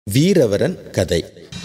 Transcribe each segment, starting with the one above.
வீரவரன் கதை.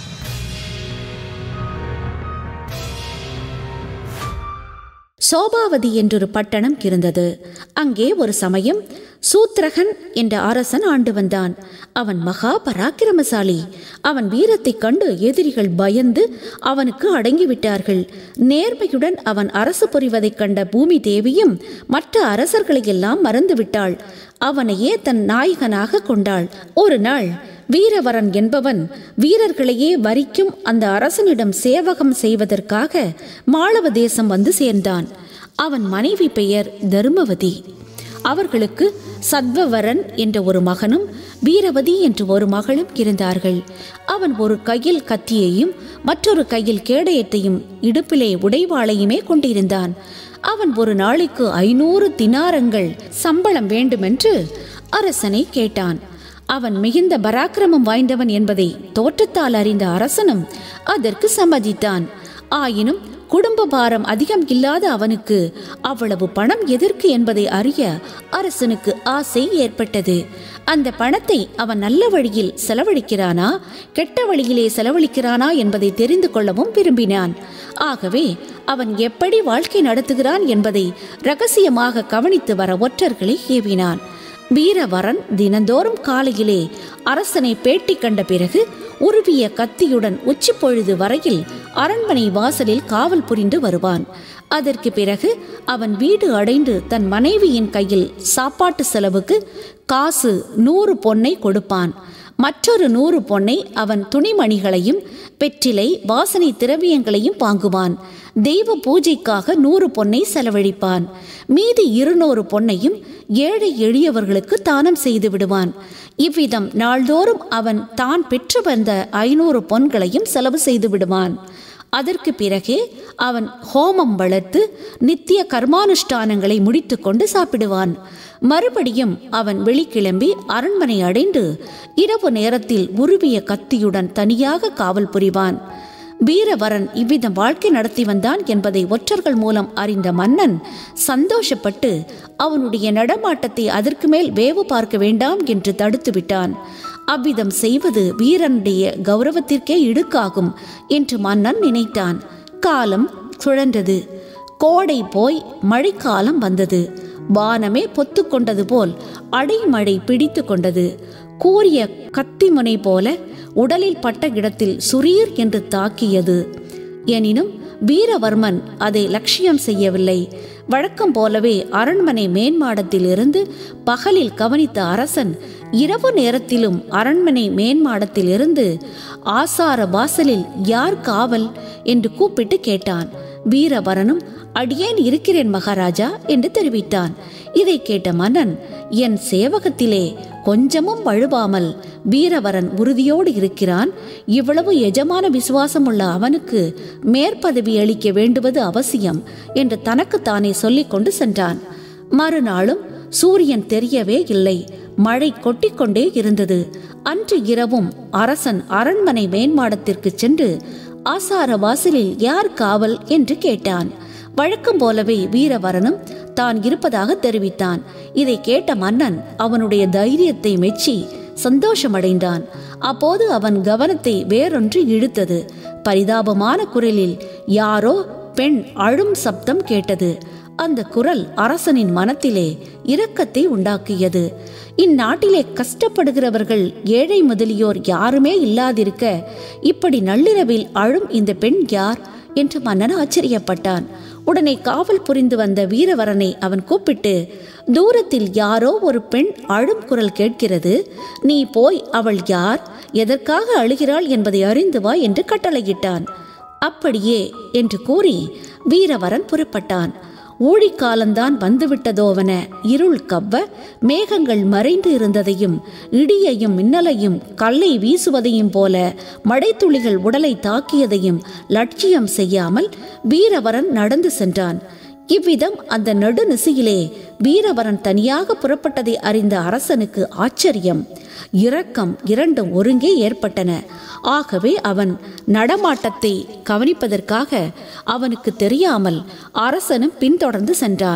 சோபாவதி என்றொரு பட்டணம் இருந்தது. அங்கே ஒரு சமயம் சூத்ரகன் என்ற அரசன் ஆண்டு வந்தான். அவன் மகா பராக்கிரமசாலி. அவன் வீரத்தைக் கண்டு எதிரிகள் பயந்து அவனுக்கு அடங்கிவிட்டார்கள். நேர்மையுடன் அவன் அரசு புரிவதைக் கண்ட பூமி தேவியும் மற்ற அரசர்களையெல்லாம் மறந்துவிட்டாள். அவனையே தன் நாயகனாக கொண்டாள். ஒரு நாள் வீரவரன் என்பவன் வீரர்களையே வரிக்கும் அந்த அரசனிடம் சேவகம் செய்வதற்காக மாளவ தேசம் வந்து சேர்ந்தான். அவன் மனைவி பெயர் தர்மவதி. அவர்களுக்கு சத்வவரன் என்ற ஒரு மகனும் வீரவதி என்று ஒரு மகளும் இருந்தார்கள். அவன் ஒரு கையில் கத்தியையும் மற்றொரு கையில் கேடயத்தையும் இடுப்பிலே உடைவாளையுமே கொண்டிருந்தான். அவன் ஒரு நாளைக்கு 500 தினாரங்கள் சம்பளம் வேண்டுமென்று அரசனை கேட்டான். அவன் மிகுந்த பராக்கிரமம் வாய்ந்தவன் என்பதை தோற்றத்தால் அறிந்த அரசனும் அதற்கு சம்மதித்தான். ஆயினும் குடும்ப பாரம் அதிகம் இல்லாத அவனுக்கு அவ்வளவு பணம் எதற்கு என்பதை அறிய அரசனுக்கு ஆசை ஏற்பட்டது. அந்த பணத்தை அவன் நல்ல வழியில் செலவழிக்கிறானா கெட்ட வழியிலே செலவழிக்கிறானா என்பதை தெரிந்து கொள்ளவும் விரும்பினான். ஆகவே அவன் எப்படி வாழ்க்கை நடத்துகிறான் என்பதை இரகசியமாக கவனித்து வர ஒற்றர்களை ஏவினான். வீரவரன் தினந்தோறும் காலையிலே அரசனை பேட்டி கண்ட பிறகு உருவிய கத்தியுடன் உச்சி பொழுது வரையில் அரண்மனை வாசலில் காவல் புரிந்து வருவான். அதற்கு பிறகு அவன் வீடு அடைந்து தன் மனைவியின் கையில் சாப்பாட்டு செலவுக்கு காசு 100 பொன்னை கொடுப்பான். மற்றொரு 100 பொன்னை அவன் துணிமணிகளையும் வெற்றிலை வாசனை திரவியங்களையும் வாங்குவான். தெய்வ பூஜைக்காக 100 பொன்னை செலவழிப்பான். மீதி 200 பொன்னையும் ஏழை எளியவர்களுக்கு தானம் செய்து விடுவான். இவ்விதம் நாள்தோறும் அவன் தான் பெற்று வந்த 500 பொன்களையும் செலவு செய்து விடுவான். அதற்கு பிறகே அவன் ஹோமம் வளர்த்து நித்திய கர்மானுஷ்டானங்களை முடித்து கொண்டு சாப்பிடுவான். மறுபடியும் அவன் வெளிக்கிளம்பி அரண்மனை அடைந்து இரவு நேரத்தில் உருவிய கத்தியுடன் தனியாக காவல் புரிவான். வீரவரன் இவ்விதம் வாழ்க்கை நடத்தி வந்தான் என்பதை ஒற்றர்கள் மூலம் அறிந்த மன்னன் சந்தோஷப்பட்டு அவனுடைய நடமாட்டத்தை அதற்கு மேல் வேவு பார்க்க வேண்டாம் என்று தடுத்து விட்டான். அவ்விதம் செய்வது வீரனுடைய கௌரவத்திற்கே இடுக்காகும் என்று மன்னன் நினைத்தான். காலம் சுழன்றது. கோடை போய் மழைக்காலம் வந்தது. வானமே பொத்து கொண்டது போல் அடைமழை பிடித்து கொண்டது. கூரிய கத்திமுனை போல உடலில் பட்ட இடத்தில் சுரீர் என்று தாக்கியது. எனினும் வீரவர்மன் அதை லட்சியம் செய்யவில்லை. வழக்கம் போலவே அரண்மனை மேன்மாடத்தில் இருந்து பகலில் கவனித்த அரசன் இரவு நேரத்திலும் அரண்மனை மேன்மாடத்தில் இருந்து ஆசார வாசலில் யார் காவல் என்று கூப்பிட்டு கேட்டான். வீரவரனும் அடியேன் இருக்கிறேன் மகாராஜா என்று தெரிவித்தான். இதை கேட்ட மன்னன், என் சேவகத்திலே கொஞ்சமும் வழுவாமல் வீரவரன் உறுதியோடு இருக்கிறான். இவ்வளவு எஜமான விசுவாசம் உள்ள அவனுக்கு மேற்பதவி அளிக்க வேண்டுவது அவசியம் என்று தனக்குத்தானே சொல்லிக் கொண்டு சென்றான். மறுநாளும் சூரியன் தெரியவே இல்லை. மழை கொட்டிக்கொண்டே இருந்தது. அன்று இரவும் அரசன் அரண்மனை மேன்மாடத்திற்கு சென்று ஆசார வாசலில் யார் காவல் என்று கேட்டான். வழக்கம் போலவே வீரவரனும் தான் இருப்பதாக தெரிவித்தான். இதை கேட்ட மன்னன் அவனுடைய தைரியத்தை மெச்சி சந்தோஷமடைந்தான். அப்போது அவன் கவனத்தை வேறொன்று இழுத்தது. பரிதாபமான குரலில் யாரோ பெண் அழும் சப்தம் கேட்டது. அந்த குரல் அரசனின் மனத்திலே இரக்கத்தை உண்டாக்கியது. இந்நாட்டிலே கஷ்டப்படுகிறவர்கள் ஏழை முதலியோர் யாருமே இல்லாதிருக்க இப்படி நள்ளிரவில் அழும் இந்த பெண் யார் என்று மன்னன் ஆச்சரியப்பட்டான். உடனே காவல் புரிந்து வந்த வீரவரனை அவன் கூப்பிட்டு, தூரத்தில் யாரோ ஒரு பெண் அழும் குரல் கேட்கிறது. நீ போய் அவள் யார், எதற்காக அழுகிறாள் என்பதை அறிந்து வா என்று கட்டளையிட்டான். அப்படியே என்று கூறி வீரவரன் புறப்பட்டான். ஊழிக்காலந்தான் வந்துவிட்டதோவென இருள் கவ்வ மேகங்கள் மறைந்து இருந்ததையும் இடியையும் மின்னலையும் கல்லை வீசுவதையும் போல மழைத்துளிகள் உடலை தாக்கியதையும் லட்சியம் செய்யாமல் வீரவரன் நடந்து சென்றான். இவ்விதம் அந்த நடுநிசையிலே வீரவரன் தனியாக புறப்பட்டதை அறிந்த அரசனுக்கு ஆச்சரியம், இரக்கம் இரண்டும் ஒருங்கே ஏற்பட்டன. ஆகவே அவன் நடமாட்டத்தை கவனிப்பதற்காக அவனுக்கு தெரியாமல் அரசனும் பின்தொடர்ந்து சென்றான்.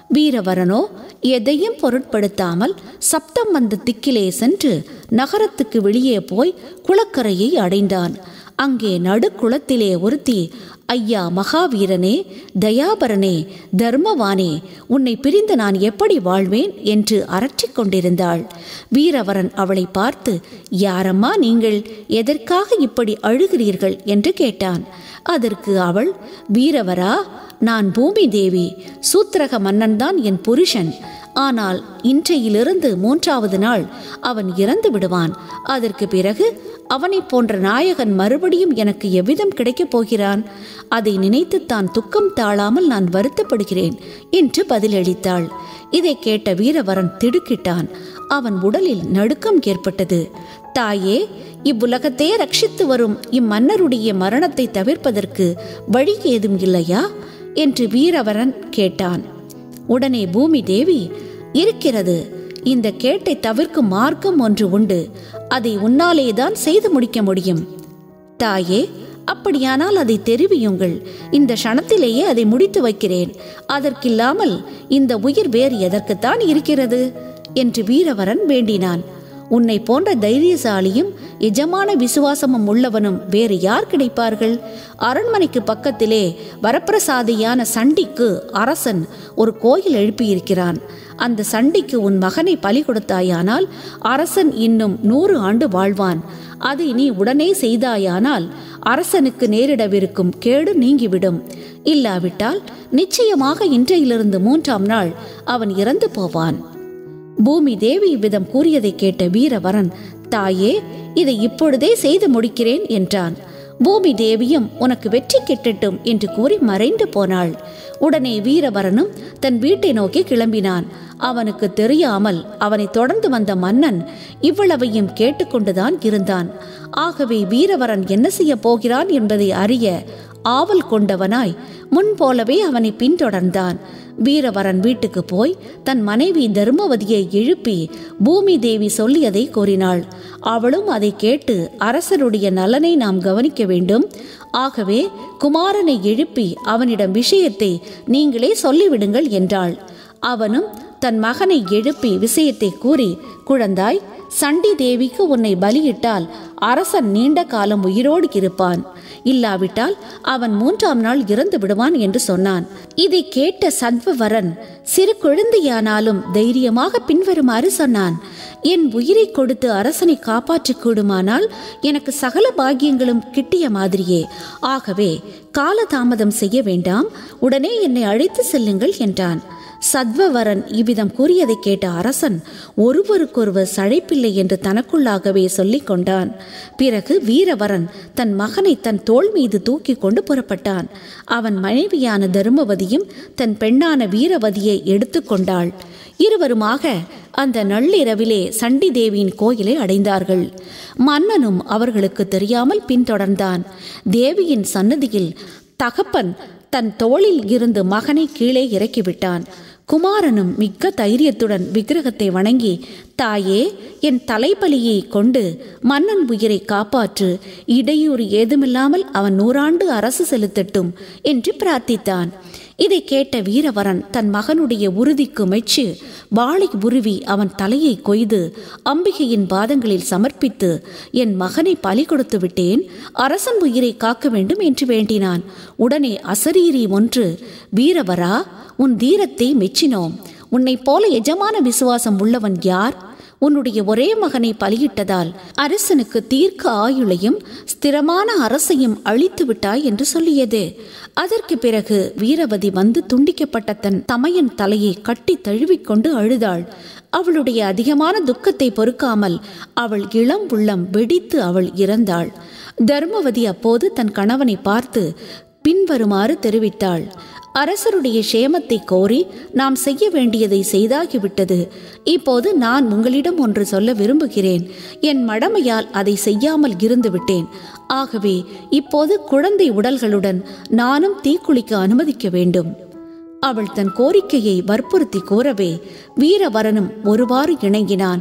வீரவரனோ எதையும் பொருட்படுத்தாமல் சப்தம் வந்த திக்கிலே சென்று நகரத்துக்கு வெளியே போய் குளக்கரையை அடைந்தான். அங்கே நடுக்குளத்திலே ஒருத்தி, ஐயா மகாவீரனே, தயாபரனே, தர்மவானே, உன்னை பிரிந்து நான் எப்படி வாழ்வேன் என்று அரற்றிக் கொண்டிருந்தாள். வீரவரன் அவளை பார்த்து, யாரம்மா நீங்கள், எதற்காக இப்படி அழுகிறீர்கள் என்று கேட்டான். அதற்கு அவள், வீரவரா, நான் பூமி தேவி, சூத்திரக மன்னன்தான் என் புருஷன். ஆனால் இன்றையிலிருந்து 3வது நாள் அவன் இறந்து விடுவான். அதற்கு பிறகு அவனை போன்ற நாயகன் மறுபடியும் எனக்கு எவ்விதம் கிடைக்கப் போகிறான்? அதை நினைத்து தான் துக்கம் தாழாமல் நான் வருத்தப்படுகிறேன் என்று பதிலளித்தாள். இதை கேட்ட வீரவரன் திடுக்கிட்டான். அவன் உடலில் நடுக்கம் ஏற்பட்டது. தாயே, இவ்வுலகத்தையே ரட்சித்து வரும் இம்மன்னருடைய மரணத்தை தவிர்ப்பதற்கு வழி ஏதும் இல்லையா என்று வீரவரன் கேட்டான். உடனே பூமி தேவி, இருக்கிறது. இந்த கேட்டை தவிர்க்கும் மார்க்கம் ஒன்று உண்டு. அதை உன்னாலேதான் செய்து முடிக்க முடியும். தாயே, அப்படியானால் அதை தெரிவியுங்கள். இந்த க்ஷணத்திலேயே அதை முடித்து வைக்கிறேன். அதற்கில்லாமல் இந்த உயிர் வேறு எதற்குத்தான் இருக்கிறது என்று வீரவரன் வேண்டினான். உன்னை போன்ற தைரியசாலியும் எஜமான விசுவாசமும் உள்ளவனும் வேறு யார் கிடைப்பார்கள்? அரண்மனைக்கு பக்கத்திலே வரப்பிரசாதியான சண்டிக்கு அரசன் ஒரு கோயில் எழுப்பியிருக்கிறான். அந்த சண்டிக்கு உன் மகனை பலி கொடுத்தாயானால் அரசன் இன்னும் 100 ஆண்டு வாழ்வான். அதை நீ உடனே செய்தாயானால் அரசனுக்கு நேரிடவிருக்கும் கேடு நீங்கிவிடும். இல்லாவிட்டால் நிச்சயமாக இன்றையிலிருந்து 3ஆம் நாள் அவன் இறந்து போவான். பூமி தேவி இவ்விதம் கூறியதை கேட்ட வீரவரன், தாயே, இதை இப்பொழுதே செய்து முடிக்கிறேன் என்றான். பூமி தேவியும் உனக்கு வெற்றி கிட்டட்டும் என்று கூறி மறைந்து போனாள். உடனே வீரவரனும் தன் வீட்டை நோக்கி கிளம்பினான். அவனுக்கு தெரியாமல் அவனை தொடர்ந்து வந்த மன்னன் இவ்வளவையும் கேட்டுக்கொண்டுதான் இருந்தான். ஆகவே வீரவரன் என்ன செய்ய போகிறான் என்பதை அறிய ஆவல் கொண்டவனாய் முன்போலவே அவனை பின்தொடர்ந்தான். வீரவரன் வீட்டுக்கு போய் தன் மனைவி தர்மவதியை எழுப்பி பூமி தேவி சொல்லியதை கூறினாள். அவளும் அதை கேட்டு, அரசருடைய நலனை நாம் கவனிக்க வேண்டும். ஆகவே குமாரனை எழுப்பி அவனிடம் விஷயத்தை நீங்களே சொல்லிவிடுங்கள் என்றாள். அவனும் தன் மகனை எழுப்பி விஷயத்தை கூறி, குழந்தாய், சண்டி தேவிக்கு உன்னை பலியிட்டால் அரசன் நீண்ட காலம் உயிரோடு இருப்பான். இல்லாவிட்டால் அவன் 3ஆம் நாள் இறந்து விடுவான் என்று சொன்னான். இதை கேட்ட சத்வவரன் சிறு குழந்தையானாலும் தைரியமாக பின்வருமாறு சொன்னான். என் உயிரை கொடுத்து அரசனை காப்பாற்றிக் கூடுமானால் எனக்கு சகல பாக்கியங்களும் கிட்டிய மாதிரியே. ஆகவே காலதாமதம் செய்ய வேண்டாம், உடனே என்னை அழைத்து செல்லுங்கள் என்றான். சத்வவரன் இவ்விதம் கூறியதை கேட்ட அரசன் ஒருவருக்கொருவர் சளைப்பில்லை என்று தனக்குள்ளாகவே சொல்லிக் கொண்டான். பிறகு வீரவரன் தன் மகனை தன் தோள் மீது தூக்கி கொண்டு புறப்பட்டான். அவன் மனைவியான தர்மவதியும் தன் பெண்ணான வீரவதியை எடுத்து கொண்டாள். இருவருமாக அந்த நள்ளிரவிலே சண்டி தேவியின் கோயிலை அடைந்தார்கள். மன்னனும் அவர்களுக்கு தெரியாமல் பின்தொடர்ந்தான். தேவியின் சன்னதியில் தகப்பன் தன் தோளில் இருந்து மகனை கீழே இறக்கிவிட்டான். குமாரனும் மிக்க தைரியத்துடன் விக்கிரகத்தை வணங்கி, தாயே, என் தலைப்பலியை கொண்டு மன்னன் உயிரை காப்பாற்று, இடையூறு ஏதுமில்லாமல் அவன் 100 ஆண்டு அரசு செலுத்தட்டும் என்று பிரார்த்தித்தான். இதை கேட்ட வீரவரன் தன் மகனுடைய உறுதிக்கு மெச்சு வாளை உருவி அவன் தலையை கொய்து அம்பிகையின் பாதங்களில் சமர்ப்பித்து, என் மகனை பலி கொடுத்து விட்டேன், அரசன் உயிரை காக்க வேண்டும் என்று வேண்டினான். உடனே அசரீரி ஒன்று, வீரவரா, உன் தீரத்தை மெச்சினோம். உன்னை போல எஜமான விசுவாசம் உள்ளவன் யார்? உன்னுடைய ஒரே மகனை பலியிட்டதால் அரசனுக்கு தீர்க்க ஆயுளையும் ஸ்திரமான அரசையும் அழித்து விட்டாய் என்று சொல்லியது. அதற்கு பிறகு வீரவதி வந்து துண்டிக்கப்பட்ட தன் தமையன் தலையை கட்டி தழுவிக்கொண்டு அழுதாள். அவளுடைய அதிகமான துக்கத்தை பொறுக்காமல் அவள் இளம் உள்ளம் வெடித்து அவள் இறந்தாள். தர்மவதி அப்போது தன் கணவனை பார்த்து பின்வருமாறு தெரிவித்தாள். அரசருடைய சேமத்தை கோரி நாம் செய்ய வேண்டியதை செய்தாகிவிட்டது. இப்போது நான் உங்களிடம் ஒன்று சொல்ல விரும்புகிறேன். என் மடமையால் அதை செய்யாமல் இருந்து விட்டேன். ஆகவே இப்போது குழந்தை உடல்களுடன் நானும் தீக்குளிக்க அனுமதிக்க வேண்டும். அவள் தன் கோரிக்கையை வற்புறுத்தி கூறவே வீரவரனும் ஒருவாறு இணங்கினான்.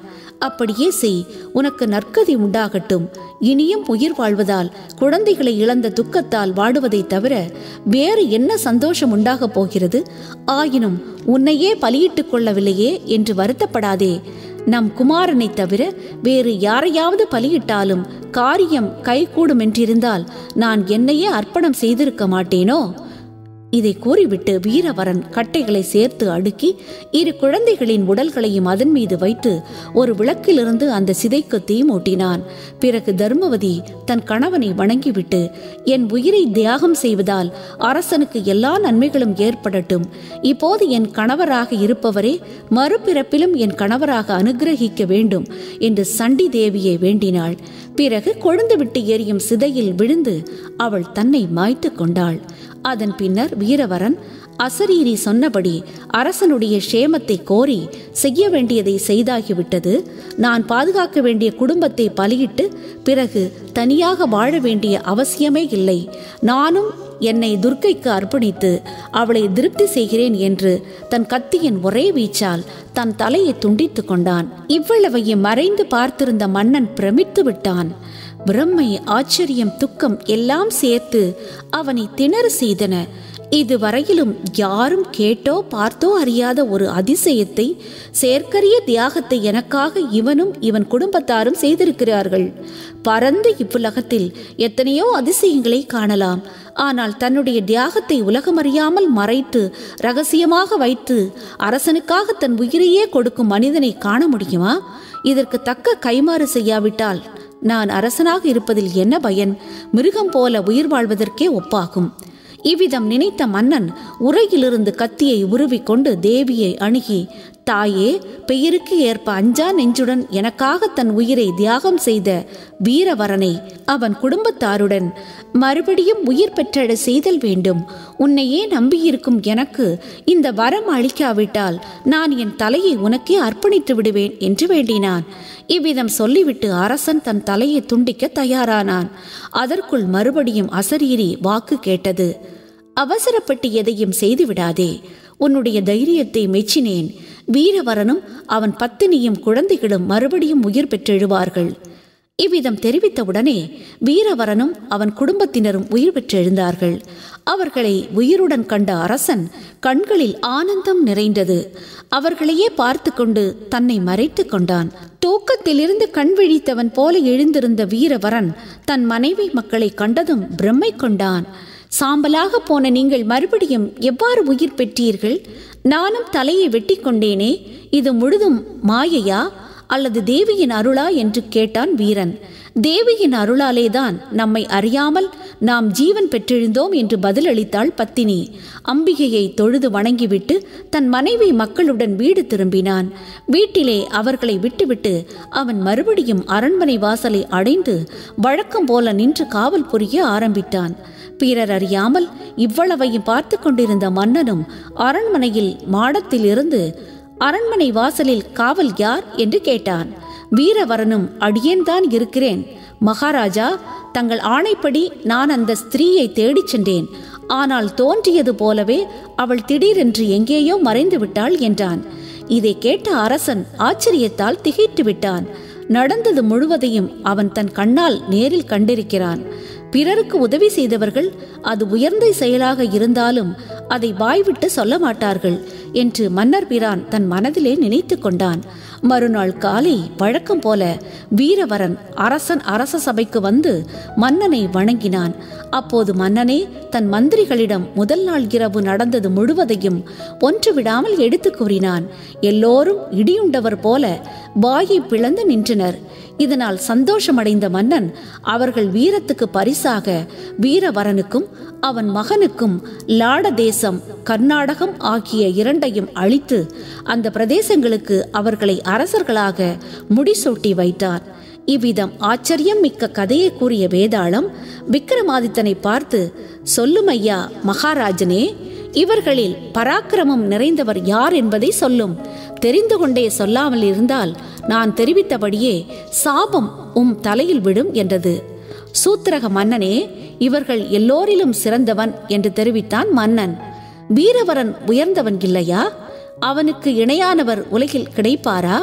அப்படியே செய், உனக்கு நற்கதி உண்டாகட்டும். இனியும் உயிர் வாழ்வதால், குழந்தைகளை இழந்த துக்கத்தால் வாடுவதை தவிர வேறு என்ன சந்தோஷம் உண்டாகப் போகிறது? ஆயினும் உன்னையே பலியிட்டுக் கொள்ளவில்லையே என்று வருத்தப்படாதே. நம் குமாரனை தவிர வேறு யாரையாவது பலியிட்டாலும் காரியம் கைகூடும் என்றிருந்தால் நான் என்னையே அர்ப்பணம் செய்திருக்க மாட்டேனோ? இதை கூறிவிட்டு வீரவரன் கட்டைகளை சேர்த்து அடுக்கி 2 குழந்தைகளின் உடல்களையும் அதன் மீது வைத்து ஒரு விளக்கிலிருந்து அந்த சிதைக்கு தீ மூட்டினான். பிறகு தர்மவதி தன் கணவனை வணங்கிவிட்டு, என் உயிரை தியாகம் செய்வதால் அரசனுக்கு எல்லா நன்மைகளும் ஏற்படட்டும். இப்போது என் கணவராக இருப்பவரே மறுபிறப்பிலும் என் கணவராக அனுகிரகிக்க வேண்டும் என்று சண்டி தேவியை வேண்டினாள். பிறகு கொழுந்து விட்டு எரியும் சிதையில் விழுந்து அவள் தன்னை மாய்த்து கொண்டாள். அதன் பின்னர் வீரவரன் அசரீரி சொன்னபடி அரசனுடைய சேமத்தை கோரி செய்ய வேண்டியதை செய்தாகிவிட்டது. நான் பாதுகாக்க வேண்டிய குடும்பத்தை பலியிட்டு பிறகு தனியாக வாழ வேண்டிய அவசியமே இல்லை. நானும் என்னை துர்க்கைக்கு அர்ப்பணித்து அவளை திருப்தி செய்கிறேன் என்று தன் கத்தியின் ஒரே வீச்சால் தன் தலையை துண்டித்து கொண்டான். இவ்வளவையும் மறைந்து பார்த்திருந்த மன்னன் பிரமித்து விட்டான். பிரம்மை, ஆச்சரியம், துக்கம் எல்லாம் சேர்த்து அவனை திணற செய்தன. இதுவரையிலும் யாரும் கேட்டோ பார்த்தோ அறியாத ஒரு அதிசயத்தை, செயற்கரிய தியாகத்தை எனக்காக இவனும் இவன் குடும்பத்தாரும் செய்திருக்கிறார்கள். பரந்து இவ்வுலகத்தில் எத்தனையோ அதிசயங்களை காணலாம். ஆனால் தன்னுடைய தியாகத்தை உலகமறியாமல் மறைத்து ரகசியமாக வைத்து அரசனுக்காக தன் உயிரையே கொடுக்கும் மனிதனை காண முடியுமா? இதற்கு தக்க கைமாறு செய்யாவிட்டால் நான் அரசனாக இருப்பதில் என்ன பயன்? மிருகம் போல உயிர் வாழ்வதற்கே ஒப்பாகும். இவ்விதம் நினைத்த மன்னன் உரையிலிருந்து கத்தியை உருவிக்கொண்டு தேவியை அணுகி, தாயே, பெயருக்கு ஏற்ப அஞ்சா நெஞ்சுடன் எனக்காக தன் உயிரை தியாகம் செய்த வீரவரனை அவன் குடும்பத்தாருடன் மறுபடியும் உயிர் பெற்றட செய்தல் வேண்டும். உன்னையே நம்பியிருக்கும் எனக்கு இந்த வரம் அளிக்காவிட்டால் நான் என் தலையை உனக்கே அர்ப்பணித்து விடுவேன் என்று வேண்டினான். இவ்விதம் சொல்லிவிட்டு அரசன் தன் தலையை துண்டிக்க தயாரானான். அதற்குள் மறுபடியும் அசரீரி வாக்கு கேட்டது. அவசரப்பட்டு எதையும் செய்துவிடாதே. உன்னுடைய தைரியத்தை மெச்சினேன். வீரவரனும் அவன் பத்தினியும் குழந்தைகளும் மறுபடியும் உயிர் பெற்றெழுவார்கள். இவ்விதம் தெரிவித்தவுடனே வீரவரனும் அவன் குடும்பத்தினரும் உயிர் பெற்றெழுந்தார்கள். அவர்களை உயிருடன் கண்ட அரசன் கண்களில் ஆனந்தம் நிறைந்தது. அவர்களையே பார்த்து கொண்டு தன்னை மறைத்து கொண்டான். தூக்கத்திலிருந்து கண் விழித்தவன் போல எழுந்திருந்த வீரவரன் தன் மனைவி மக்களை கண்டதும் பிரம்மை கொண்டான். சாம்பலாக போன நீங்கள் மறுபடியும் எவ்வாறு உயிர் பெற்றீர்கள்? நானும் தலையை வெட்டி கொண்டேனே, இது முழுதும் மாயையா அல்லது தேவியின் அருளா என்று கேட்டான் வீரன். தேவியின் அருளாலேதான் நம்மை அறியாமல் நாம் ஜீவன் பெற்றெழுந்தோம் என்று பதிலளித்தாள் பத்தினி. அம்பிகையை தொழுது வணங்கிவிட்டு தன் மனைவி மக்களுடன் வீடு திரும்பினான். வீட்டிலே அவர்களை விட்டுவிட்டு அவன் மறுபடியும் அரண்மனை வாசலை அடைந்து வழக்கம் போல நின்று காவல் புரிய ஆரம்பித்தான். பிறர் அறியாமல் இவ்வளவையும் பார்த்து கொண்டிருந்த மன்னனும் அரண்மனையில் மாடத்தில் இருந்து அரண்மனை வாசலில் காவல் யார் என்று கேட்டான். வீரவரனும், அடியேன்தான் இருக்கிறேன் மகாராஜா. தங்கள் ஆணைப்படி நான் அந்த ஸ்திரீயை தேடிச் சென்றேன். ஆனால் தோன்றியது போலவே அவள் திடீரென்று எங்கேயோ மறைந்து விட்டாள் என்றான். இதை கேட்ட அரசன் ஆச்சரியத்தால் திகைத்து விட்டான். நடந்தது முழுவதையும் அவன் தன் கண்ணால் நேரில் கண்டிருக்கிறான். பிறருக்கு உதவி செய்தவர்கள் அது உயர்ந்த செயலாக இருந்தாலும் அதை வாய்விட்டு சொல்ல மாட்டார்கள் என்று மன்னர் பிரான் தன் மனதிலே நினைத்து கொண்டான். மறுநாள் காலை வழக்கம் போல வீரவரன் அரச சபைக்கு வந்து மன்னனை வணங்கினான். அப்போது மன்னனே தன் மந்திரிகளிடம் முதல் நாள் இரவு நடந்தது முழுவதையும் ஒன்று விடாமல் எடுத்து கூறினான். எல்லோரும் இடியுண்டவர் போல வாயை பிளந்து நின்றனர். இதனால் சந்தோஷமடைந்த மன்னன் அவர்கள் வீரத்துக்கு பரிசாக வீரவரனுக்கும் அவன் மகனுக்கும் லாட தேசம், கர்நாடகம் ஆகிய 2ஐயும் அளித்து அந்த பிரதேசங்களுக்கு அவர்களை அரசர்களாக முடிசூட்டி வைத்தார். இவ்விதம் ஆச்சரியம் மிக்க கதையை கூறிய வேதாளம் விக்கிரமாதித்தனை பார்த்து, சொல்லும் ஐயா மகாராஜனே, இவர்களில் பராக்கிரமம் நிறைந்தவர் யார் என்பதை சொல்லும். தெரிந்து கொண்டே சொல்லாமல் இருந்தால் நான் தெரிவித்தபடியே சாபம் தலையில் விடும் என்றது. சூத்திரக மன்னனே, இவர்கள் எல்லோரிலும் சிறந்தவன் என்று தெரிவித்தான் மன்னன். வீரவரன் உயர்ந்தவன் இல்லையா? அவனுக்கு இணையானவர் உலகில் கிடைப்பாரா?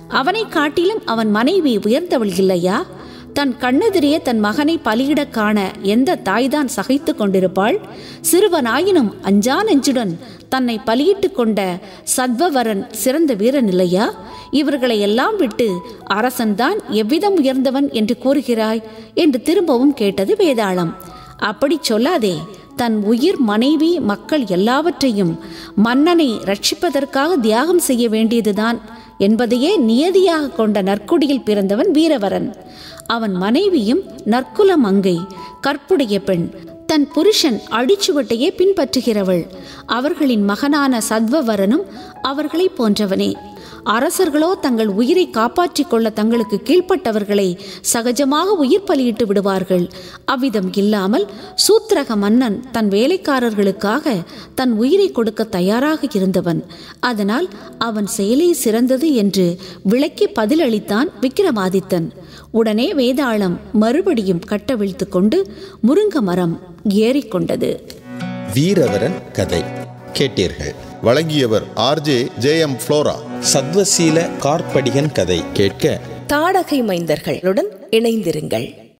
அவனை காட்டிலும் அவன் மனைவி உயர்ந்தவள் இல்லையா? தன் கண்ணெதிரே தன் மகனை பலியிட காண எந்த தாய்தான் சகைத்து கொண்டிருப்பாள்? சிறுவனாயினும் அஞ்சா நெஞ்சுடன் தன்னை பலியிட்டு கொண்ட சத்வவரன் சிறந்த வீரன் இல்லையா? இவர்களை எல்லாம் விட்டு அரசன்தான் எவ்விதம் உயர்ந்தவன் என்று கூறுகிறாய் என்று திரும்பவும் கேட்டது வேதாளம். அப்படி சொல்லாதே. தன் உயிர், மனைவி, மக்கள் எல்லாவற்றையும் மன்னனை ரட்சிப்பதற்காக தியாகம் செய்ய வேண்டியதுதான் என்பதையே நியதியாக கொண்ட நற்குடியில் பிறந்தவன் வீரவரன். அவன் மனைவியும் நற்குல மங்கை, கற்புடைய பெண். தன் புருஷன் அடிச்சுவட்டையே பின்பற்றுகிறவள். அவர்களின் மகனான சத்வவரனும் அவர்களை போன்றவனே. அரசர்களோ தங்கள் உயிரை காப்பாற்றிக் கொள்ள தங்களுக்கு கீழ்ப்பட்டவர்களை சகஜமாக உயிர் பலியிட்டு விடுவார்கள். அவ்விதம் இல்லாமல் சூத்திரக மன்னன் தன் வேலைக்காரர்களுக்காக தன் உயிரை கொடுக்க தயாராக இருந்தவன். அதனால் அவன் செயலே சிறந்தது என்று விளக்கி பதிலளித்தான் விக்கிரமாதித்தன். உடனே வேதாளம் மறுபடியும் கட்டவிழ்த்து கொண்டு முருங்க மரம் ஏறிக்கொண்டது. வீரவரன் கதை கேட்டீர்கள். வழங்கியவர் RJ JM ஃப்ளோரா. சத்வசீல கார்படிகன் கதை கேட்க தாடகை மைந்தர்களுடன் இணைந்திருங்கள்.